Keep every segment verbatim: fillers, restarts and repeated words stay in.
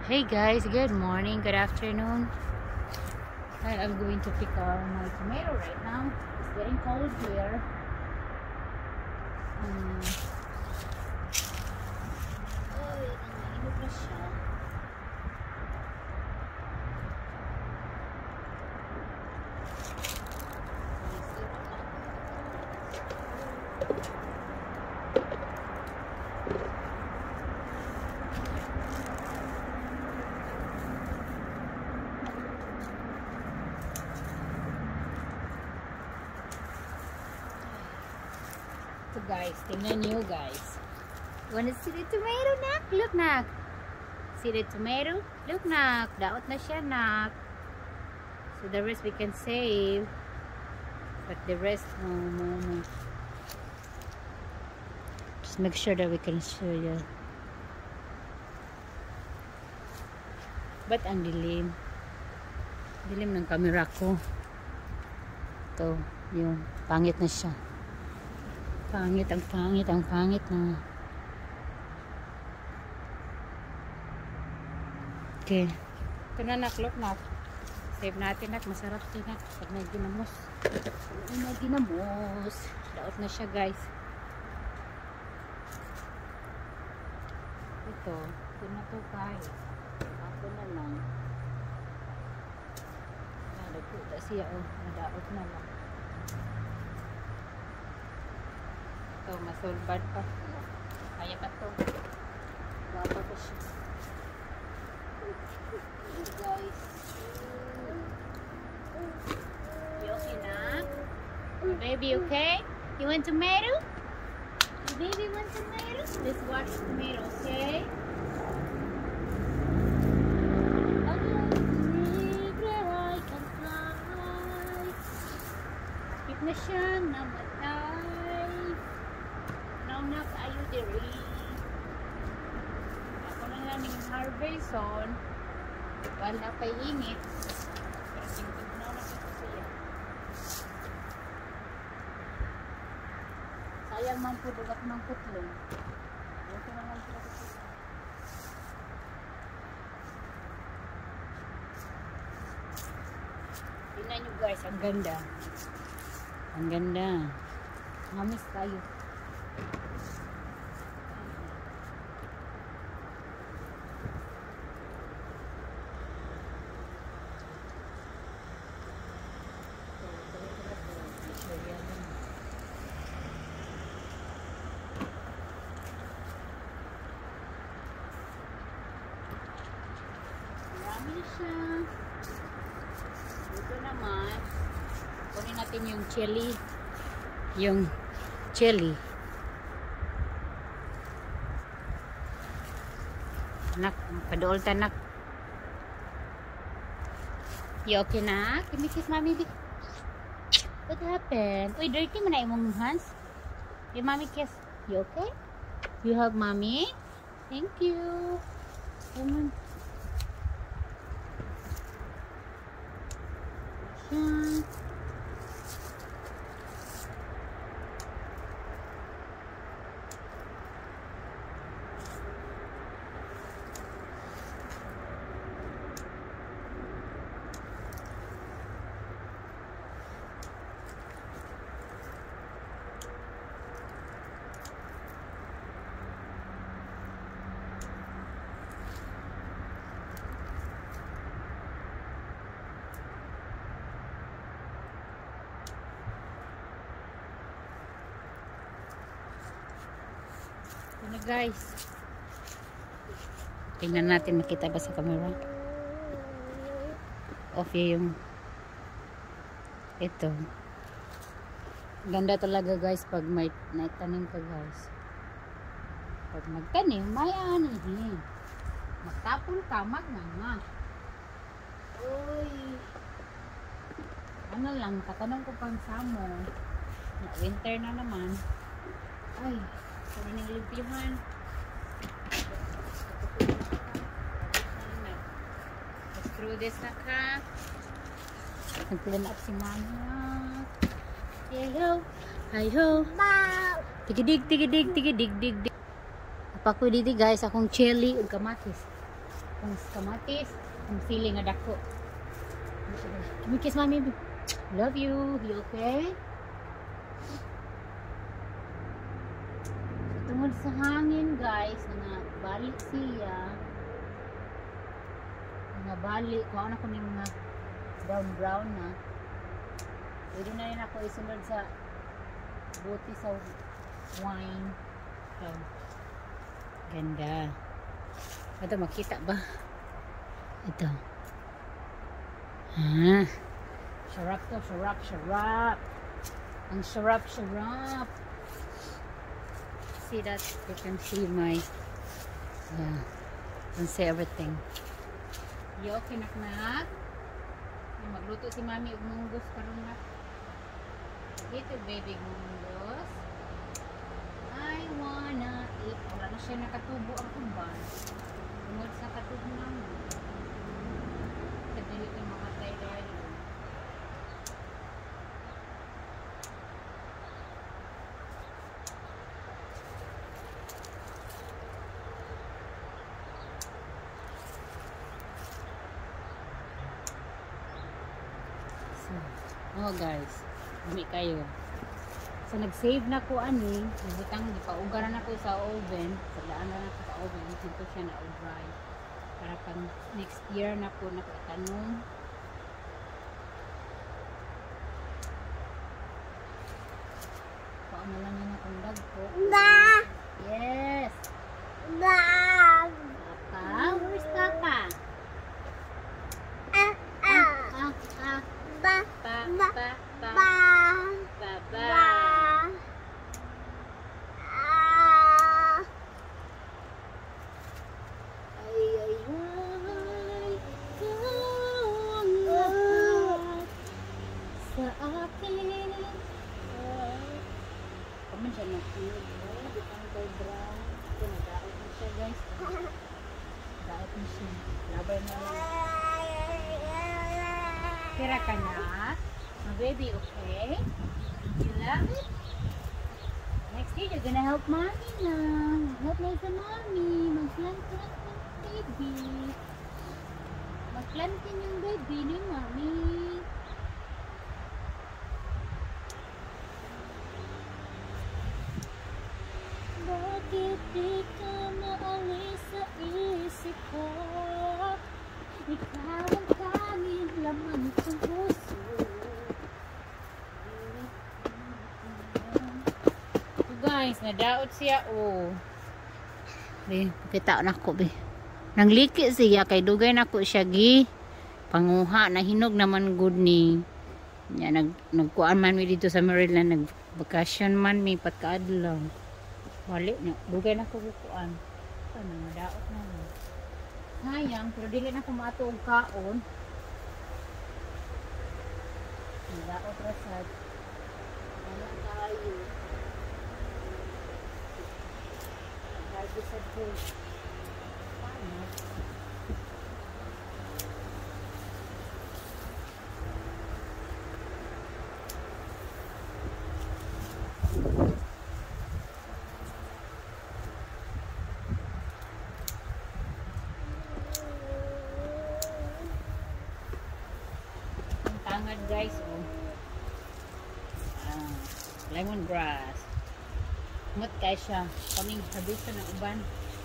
Hey guys, good morning, good afternoon. I am going to pick up my tomato right now. It's getting cold here. Um, Ay, naiinit na siya. So guys, tingnan nyo guys. Wanna see the tomato, nak? Look, nak. See the tomato? Look, nak. Daot na siya, nak. So the rest we can save. But the rest, no, no, no. Just make sure that we can show you. Ba't ang dilim? Dilim ng camera ko. Ito, yung pangit na siya. Pangit, ang pangit, ang pangit na. Okay. Ito na, nak, look, nak. Save natin, nak. Masarap din, nak. Pag may ginamos. Pag may ginamos. Daot na siya, guys. Ito. Ito na to, guys. Ako na lang. Nadaputa siya, oh. Nadaot na lang. Ito, masulbad pa. Kaya pa to. Baba ko siya. Guys. You okay na? Your baby okay? You want tomato? Your baby want tomato? Let's watch tomato, okay? Bakit na siya namatay? Nauna tayo diri. Ako na lang yung harvest on. Wala pa ingit. Pero singkod na na ito siya. Sayang man po dugat ng putlong. Ito na lang sila ito. Tingnan nyo guys, ang ganda. Ang ganda. Mamis tayo. Marami siya. Ito naman, kunin natin yung chili. Yung chili. Nak, padool ta, nak. You okay, nak? Can you kiss mommy? What happened? Uy, dirty mo na imong hands. Hey, mommy kiss. You okay? You hug mommy? Thank you. Come on. Hmm. Ano guys, tingnan natin, makita ba sa camera? Off yung ito. Ganda talaga guys pag may naitanim ka guys. Pag magtanim may anihin, magtapon ka, magnanga. Uy, ano lang, katanong ko pang samon na winter na naman. Ay, sabi ng limpiyuhan. Let's throw this na ka. Nag-clean up si mama. Hello. Hi-ho. Tigidig, tigidig, tigidig, dig, dig. Apakoy dito guys, akong chili ug kamatis. akong kamatis, akong sili nga dako. Can we kiss mommy? Love you. You okay? So, tungod sa hangin guys, nga balik siya. Nga balik. Kung ano ko ning mga brown brown na. Pwede na rin ako isunod sa buti sa wine. So, ganda. Ito, makita ba? Ito. Ah. Sarap to, sarap, sarap. Ang sarap, sarap. See that? You can see my, yeah. You can see everything. You okay, nak-nak? Magluto si mami og munggos karon na. Dito, baby munggos. I wanna eat. Wala na siya nakatubo ang kumban. Tungod sa katubo naman. Kadili ko makatay dahil. Oh guys, dami kayo. So nag-save na ko ani, butang gipaugaran ako sa oven, sa daan na ako sa oven, dito siya na dry. Para pang next year na po na ko itanom. Paano lang yun akong dagko? Ba! Yes! Ba! Papa? Where's Papa? Ah! Ah! Ah! Ah! Ba! Ba! Ba! Ba! Ba! Ba! Ba! Ah! Ay, ay, ay, ikaw ang lahat sa akin. Kaman siya nag-inig mo. Bukang kay brown. Ito, nag-aot na siya guys. Nag-aot na siya. Labay na lang. Kira ka na? My baby, okay? You love it? Next year, you're gonna help mommy now. Help me sa mommy. Mag-plant-plant ng baby. Mag-plantin yung baby ni mommy. Bakit di ka maalis sa isip ko? Ikaw ang tanging laman sa puso. So guys, nadaot siya oh. Be, kita na ko be. Nangliki siya kay dugay na ko siya gi. Panguha na hinog naman good ni. Ya nag nagkuan man mi dito sa Maryland, nagbakasyon man mi pagkaadlaw. Balik na dugay na ko kuan. Ano nadaot na. Sayang, pero dili na kumato og kaon. Nadaot ra sad. Wala tayo. Nagdagi sad ko. Paano? Tangad guys oh. Ah, lemongrass. Mut kay siya. Kaming habisa ng uban.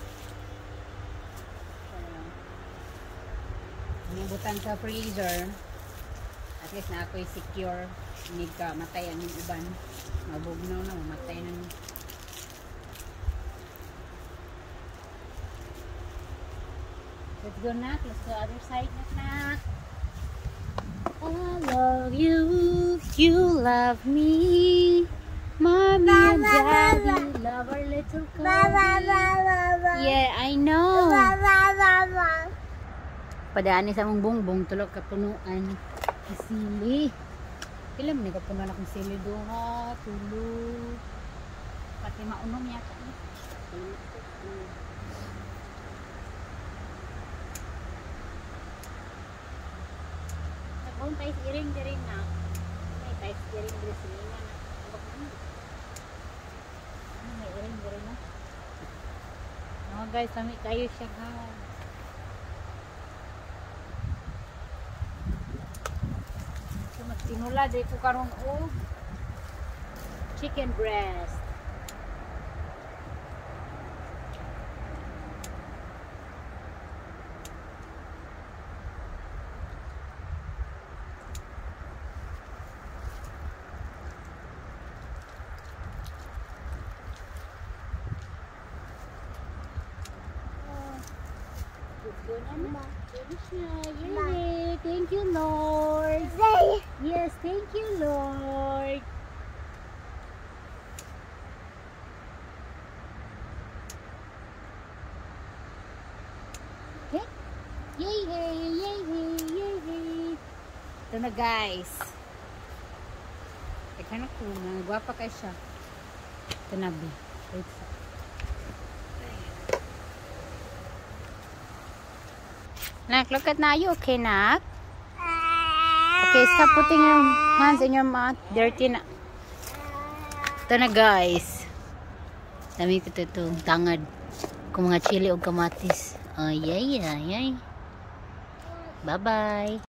Nibutan sa freezer. At least na ako'y secure. Hindi ka matay ang uban. Mabugnaw na, mamatay na. Let's go na. Let's go other side na. I love you, you love me, mommy and daddy love our little Kobe. Yeah, I know. Padaan sa mong bongbong tulog kapunuan sili. Ilam ni kapunuan akong sili doha, tulog. Pati maunom yata. Kung tayo iring din na, may tayo iring din sila na. May iring din na. Oh guys, kami tayo siya guys. Tinula day ko karon og chicken breast. Yay! Thank you, Lord. Yes, thank you, Lord. Okay. Yay! Yay! Yay! Yay! Yay! Ito na, guys. Teka na ko. Gwapa kayo siya. Ito na, B. Wait sa. Nak, look at na you, okay, Nak? Okay, stop putting your hands in your mouth. Dirty na. Ito na, guys. Dami ko ito itong tangad. Kung mga chili o kamatis. Ay, ay, ay, ay. Bye-bye.